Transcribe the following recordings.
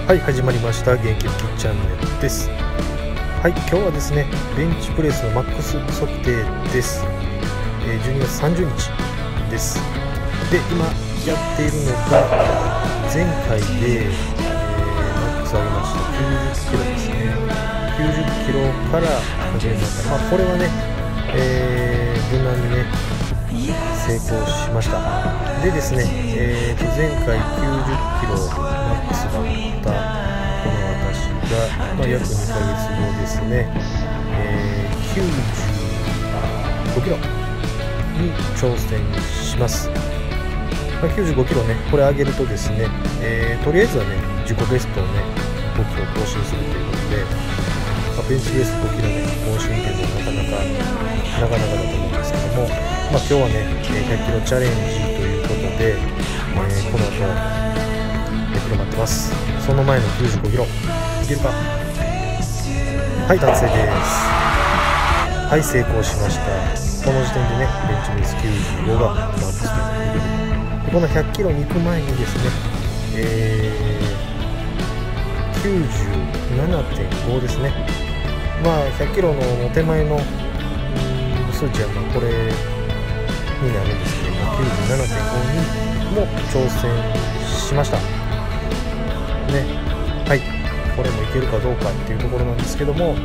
はい、始まりました。元気復帰チャンネルです。はい、今日はですね、ベンチプレスのマックス測定です。12月30日です。で、今やっているのが、前回で、マックス上げました90キロですね。90キロから始めました。これはね、無難にね、成功しました。でですね、前回90キロマックスだったこの私が、約2ヶ月後ですね、95キロに挑戦します。95キロね、これ上げるとですね、とりあえずはね、自己ベストをね、5キロ更新するということで、ベンチベース5キロね、更新っていうのはなかなかだと思うんですけども、今日はね、100キロチャレンジということで、この後、待ってます。その前の95キロ、いけるか。はい、達成です。はい、成功しました。この時点でね、ベンチベース95がマックスということで、この100キロに行く前にですね、97.5 ですね。100キロの手前の数値はこれになるんですけども、97.5 にも挑戦しましたね。はい、これもいけるかどうかっていうところなんですけども、はい、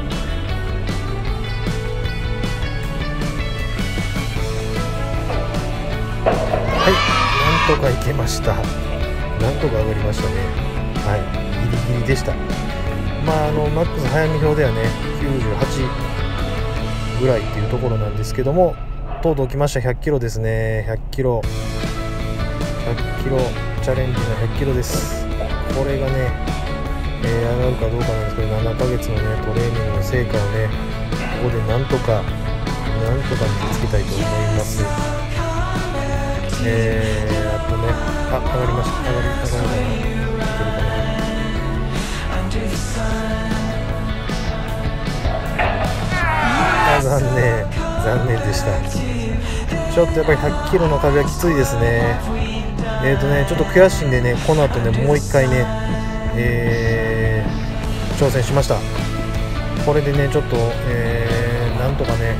なんとかいけました。なんとか上がりましたね。はい、ギリギリでした。マックス早見表ではね、98ぐらいっていうところなんですけども、とうとう来ました。100キロですね。100キロチャレンジの100キロです。これがね、上がるかどうかなんですけど、7ヶ月のねトレーニングの成果をね、ここでなんとか見せつけたいと思います。あとね、上がりました。上がりいけるかな。残念でした。ちょっとやっぱり100キロの壁はきついですね。ちょっと悔しいんでね、この後ね、もう一回ね、挑戦しました。これでね、ちょっと、なんとかね、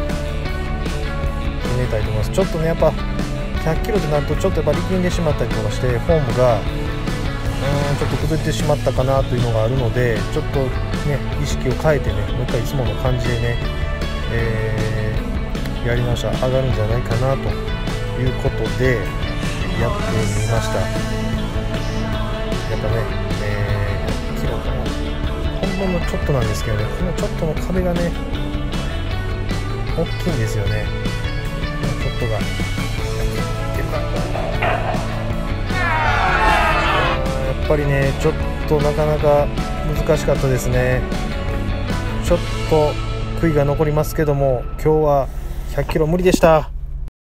決めたいと思います。ちょっとね、やっぱ100キロとなると、ちょっとやっぱ力んでしまったりとかして、フォームがちょっと崩れてしまったかなというのがあるので、ちょっとね、意識を変えてね、もう一回いつもの感じでね、やり直したら上がるんじゃないかなということでやってみました。やっぱね、100キロかな、ほんのちょっとなんですけどね、このちょっとの壁がね、大きいんですよね。このちょっとがいけるか。やっぱりね、ちょっとなかなか難しかったですね。ちょっと悔いが残りますけども、今日は100キロ無理でした。